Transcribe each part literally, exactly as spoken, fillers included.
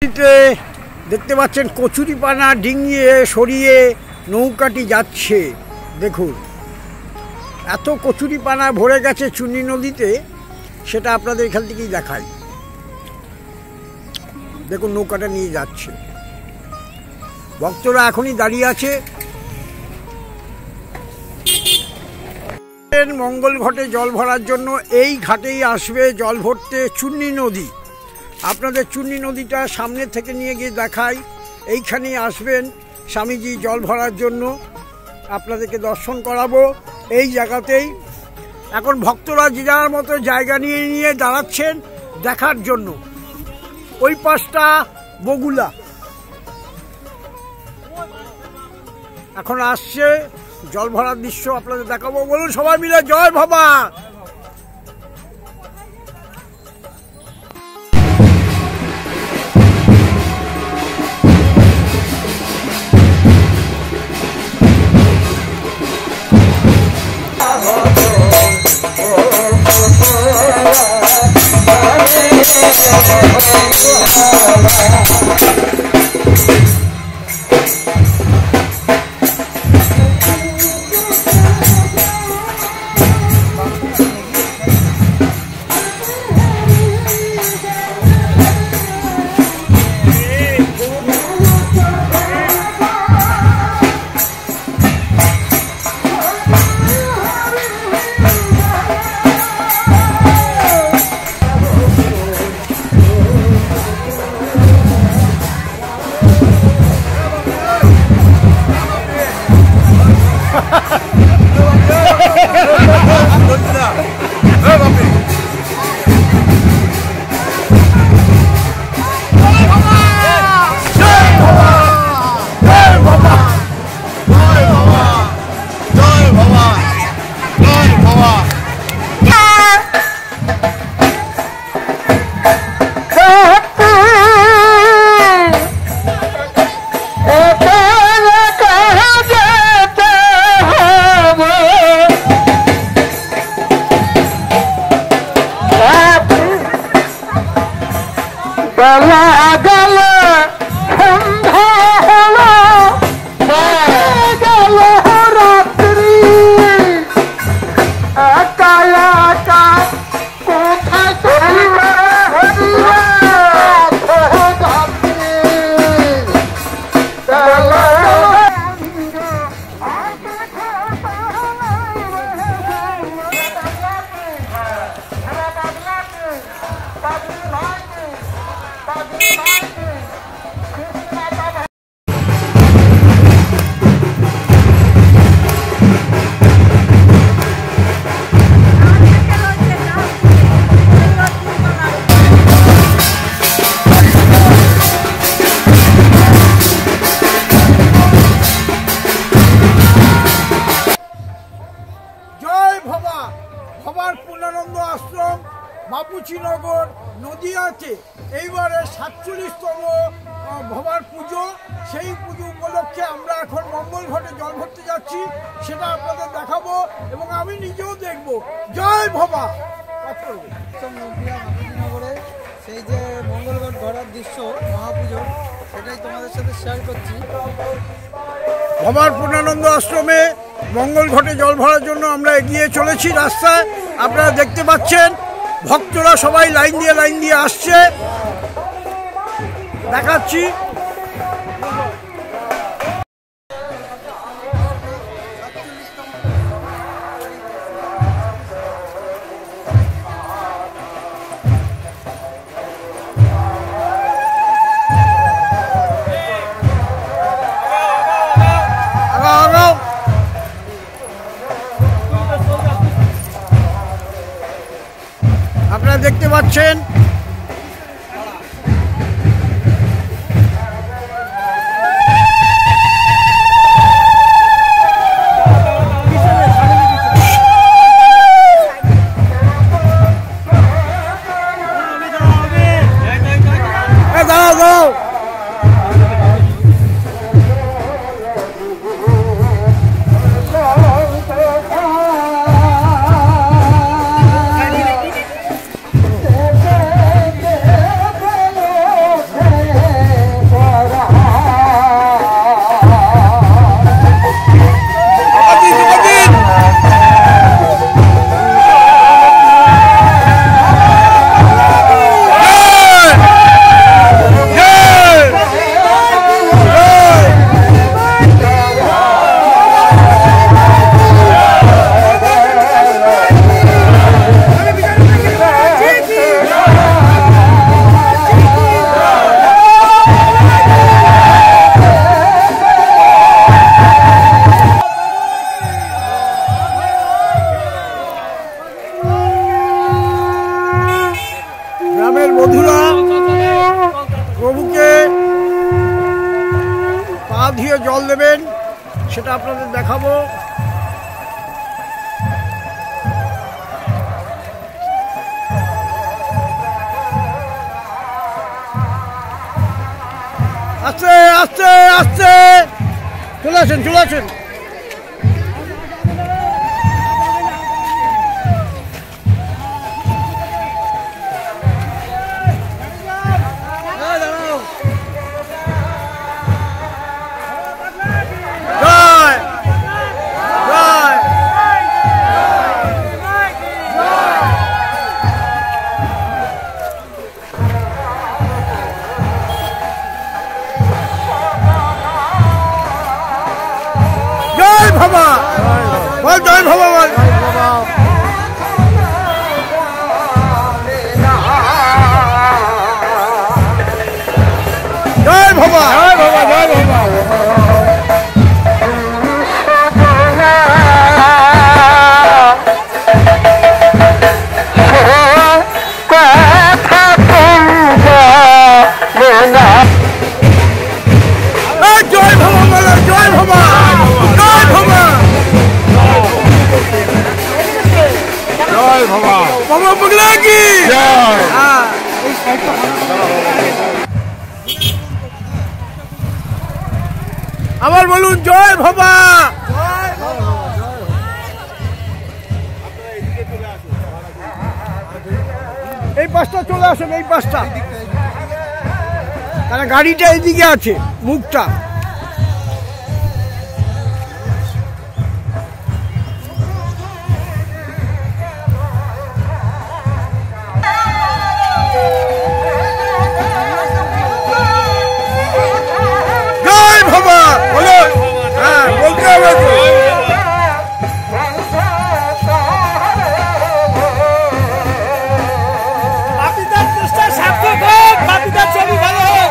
দেখতে পাচ্ছেন কচুরিপানা ডিঙিয়ে সরিয়ে নৌকাটি যাচ্ছে। দেখুন এত কচুরিপানা ভরে গেছে চুনি নদীতে, সেটা আপনাদের এখান থেকেই দেখাই। দেখুন নৌকাটা নিয়ে যাচ্ছে, ভক্তরা এখনই দাঁড়িয়ে আছে। মঙ্গল ঘটে জল ভরার জন্য এই ঘাটেই আসবে জল ভরতে চুন্নি নদী। আপনাদের চুন্নি নদীটা সামনে থেকে নিয়ে গিয়ে দেখাই। এইখানেই আসবেন স্বামীজি জল ভরার জন্য, আপনাদেরকে দর্শন করাবো এই জায়গাতেই। এখন ভক্তরা যে যার মতো জায়গা নিয়ে নিয়ে দাঁড়াচ্ছেন দেখার জন্য। ওই পাশটা বগুলা, এখন আসছে জল ভরার দৃশ্য আপনাদের দেখাবো। বলুন সবাই মিলে জয় বাবা। বাপুচিনগর নদিয়াতে এইবারে সাতচল্লিশতম ভবার পুজো। সেই পুজো উপলক্ষে আমরা এখন মঙ্গল ঘটে জল ভরতে যাচ্ছি, সেটা আপনাদের দেখাবো এবং আমি নিজেও দেখব। জয় ভবা। বাপুচিনগরে সেই যে মঙ্গল ঘট ভরার দৃশ্য মহাপুজো, সেটাই তোমাদের সাথে শেয়ার করছি। ভবার পূর্ণানন্দ আশ্রমে মঙ্গল ঘটে জল ভরার জন্য আমরা এগিয়ে চলেছি রাস্তায়। আপনারা দেখতে পাচ্ছেন ভক্তরা সবাই লাইন দিয়ে লাইন দিয়ে আসছে, দেখাচ্ছি। আপনারা দেখতে পাচ্ছেন দাঁড়াও দাঁড়াও ধুয়ে জল দেবেন সেটা আপনাদের দেখাবো। আস্তে আস্তে আস্তে চলে আসেন চলে আসেন। বাবা বল জয় বাবা বল জয় বাবা জয় বাবা জয় বাবা। জয় বাবা বলো জয় বাবা জয় বাবা জয় বাবা বাবা বগলা কি জয়। আবার বলুন জয় বাবা। এই পাশটা চলে আসুন এই পাশটা, তাহলে গাড়িটা এইদিকে আছে মুখটা। জয় বাবা বলো, হ্যাঁ বলতে হবে তো। বাপিদার চেষ্টা সার্থক হোক, বাপিদার ছবি ভালো হোক।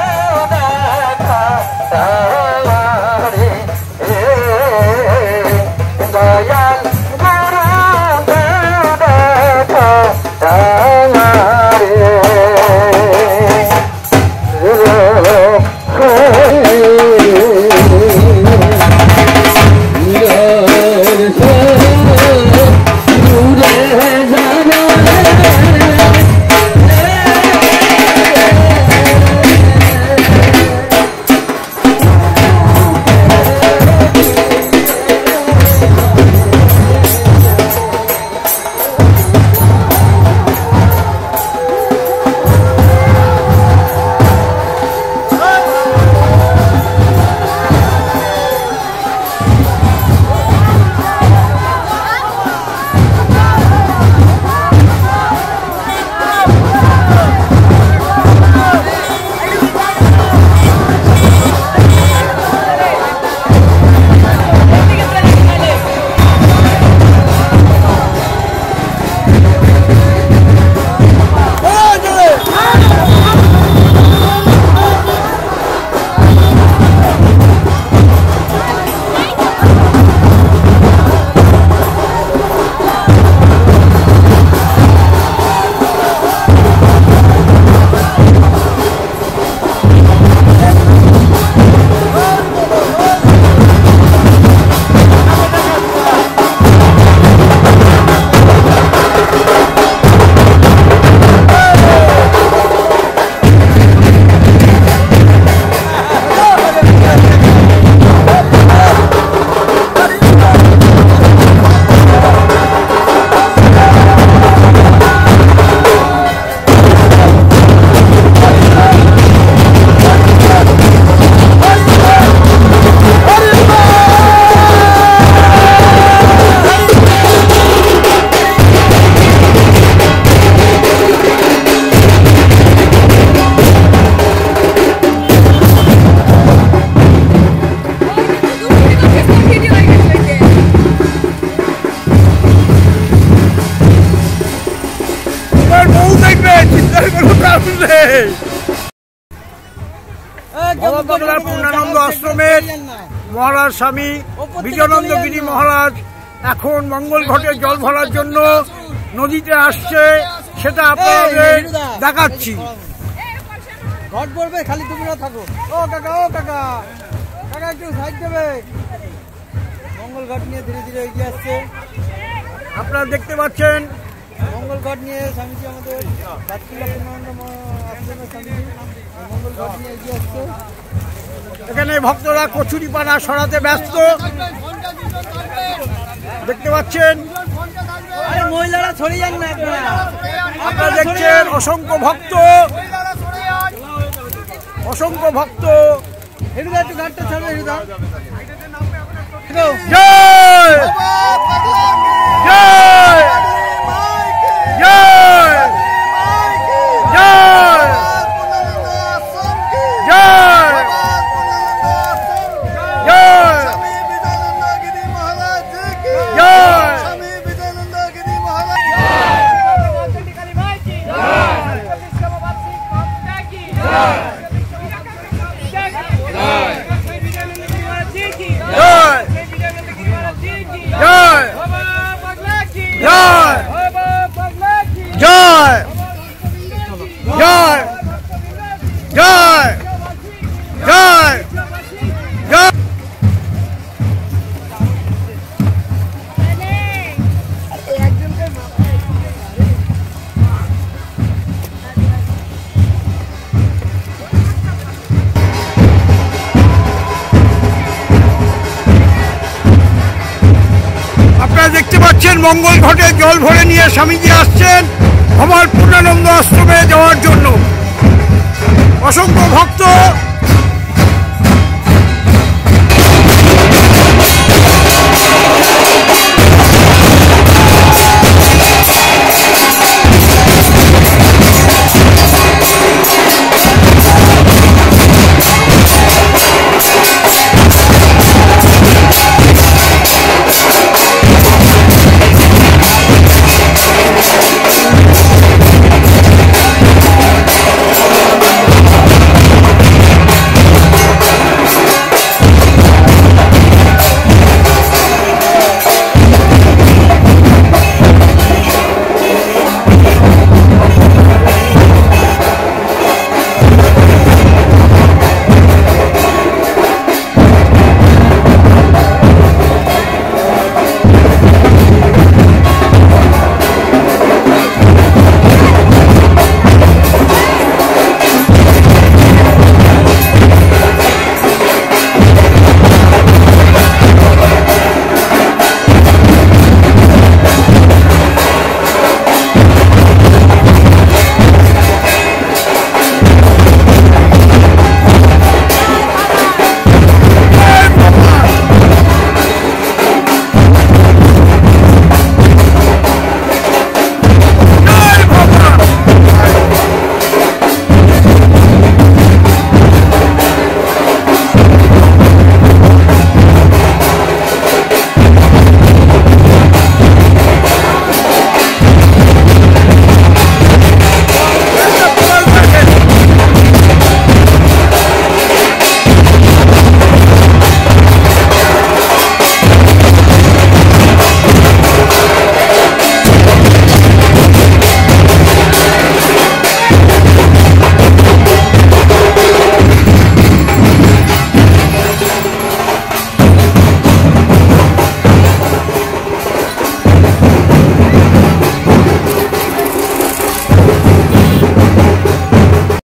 পূর্ণানন্দ আশ্রমের মহারাজ স্বামী বিজয়ানন্দ গিরি মহারাজ এখন মঙ্গল ঘটে জল ভরার জন্য নদীতে আসছে, সেটা আপনাদের দেখাচ্ছি। ঘট বলবে খালি তুমি না থাকো। ও কাকা ও কাকা একটু সাইড দেবে। মঙ্গল ঘট নিয়ে ধীরে ধীরে এগিয়ে আসছে। আপনারা দেখতে পাচ্ছেন মঙ্গল ঘট নিয়ে স্বামীজি আমাদের বাতকুল্লা পূর্ণানন্দ আশ্রমের স্বামীজি মঙ্গল ঘট নিয়ে এগিয়ে আসছে। এখানে ভক্তরা কচুরি পানা সরাতে ব্যস্ত দেখতে পাচ্ছেন। মহিলারা ছড়িয়ে যান না আপনারা। আপনারা দেখছেন অসংখ্য ভক্ত, অসংখ্য ভক্ত। হেরুদা একটু ঘাটটা ছাড়বে। হেরুদা জয় জয় জয় জয় দেখতে পাচ্ছেন মঙ্গল ঘটে জল ভরে নিয়ে স্বামীজি আসছেন আমার পূর্ণানন্দ আশ্রমে যাওয়ার জন্য। অসংখ্য ভক্ত